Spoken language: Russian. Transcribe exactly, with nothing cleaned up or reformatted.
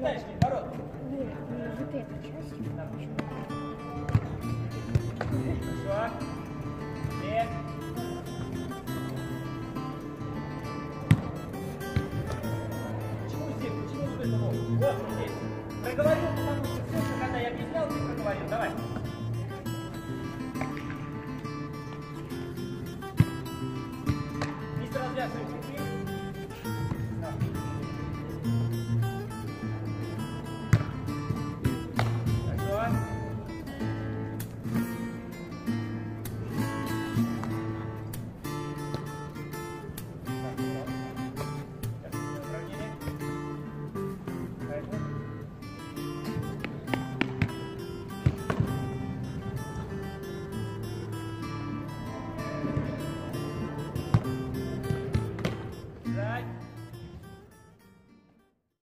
дальше, ворот. Нет, вот эта часть. Хорошо. Нет. Почему здесь? Почему вот это вот? Вот здесь. Проговорил, потому что все, что когда я объяснял, ты проговорил. Давай.